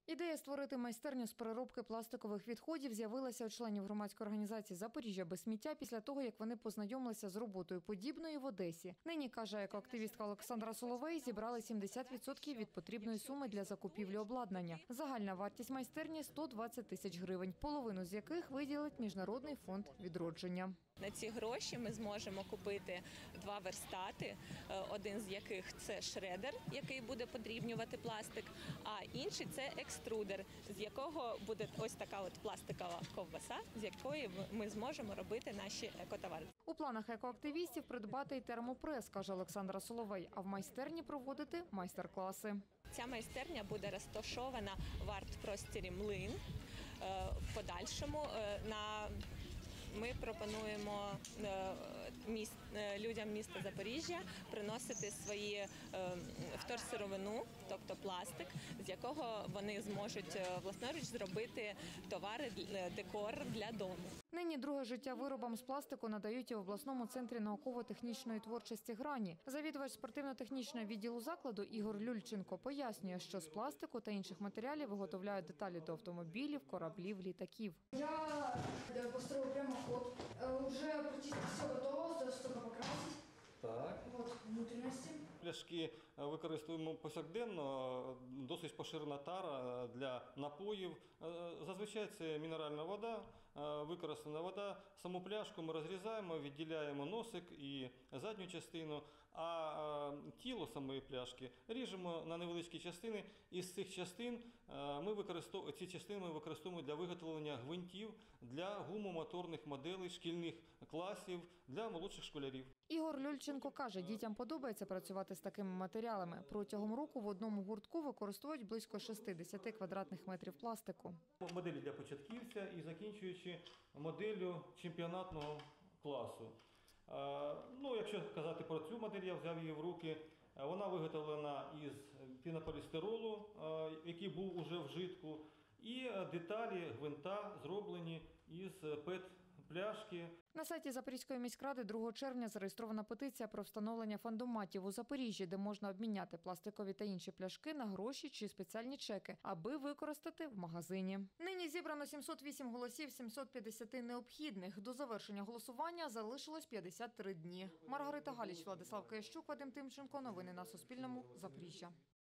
Ідея створити майстерню з переробки пластикових відходів з'явилася у членів громадської організації «Запоріжжя без сміття» після того, як вони познайомилися з роботою подібної в Одесі. Нині, каже екоактивістка Олександра Соловей, зібрали 70% від потрібної суми для закупівлі обладнання. Загальна вартість майстерні – 120 тисяч гривень, половину з яких виділить Міжнародний фонд відродження. На ці гроші ми зможемо купити 2 верстати, один з яких – це шредер, який буде подрібнювати пластик, а інший – це екструдер, з якого буде ось така от пластикова ковбаса, з якої ми зможемо робити наші екотовари. У планах екоактивістів придбати й термопрес, каже Олександра Соловей, а в майстерні проводити майстер-класи. Ця майстерня буде розташована в арт-просторі «Млин». В подальшому ми пропонуємо людям міста Запоріжжя приносити свої вторсировину, тобто пластик, з якого вони зможуть власноруч зробити товари, декор для дому. Нині друге життя виробам з пластику надають і в обласному центрі науково-технічної творчості «Грані». Завідувач спортивно-технтехнічного відділу закладу Ігор Люльченко пояснює, що з пластику та інших матеріалів виготовляють деталі до автомобілів, кораблів, літаків. Я построил прямоход. Уже практически все готово, осталось только покрасить. Так. Вот внутренности. Пляшки використовуємо повсякденно, досить поширена тара для напоїв. Зазвичай це мінеральна вода, використана вода. Саму пляшку ми розрізаємо, відділяємо носик і задню частину, а тіло самої пляшки ріжемо на невеличкі частини. Із цих частин ми використовуємо для виготовлення гвинтів для гумомоторних моделей шкільних класів для молодших школярів. Ігор Люльченко каже, дітям подобається працювати з такими матеріалами. Протягом року в одному гуртку використовують близько 60 квадратних метрів пластику. Моделі для початківця і закінчуючи моделлю чемпіонатного класу. Якщо казати про цю модель, я взяв її в руки. Вона виготовлена із пінополістиролу, який був уже в житку, і деталі гвинта зроблені із ПЕТ-пляшки. На сайті Запорізької міськради 2 червня зареєстрована петиція про встановлення фандоматів у Запоріжжі, де можна обміняти пластикові та інші пляшки на гроші чи спеціальні чеки, аби використати в магазині. Нині зібрано 708 голосів, 750 необхідних. До завершення голосування залишилось 53 дні. Маргарита Галіч, Владислав Киящук, Вадим Тимченко. Новини на Суспільному. Запоріжжя.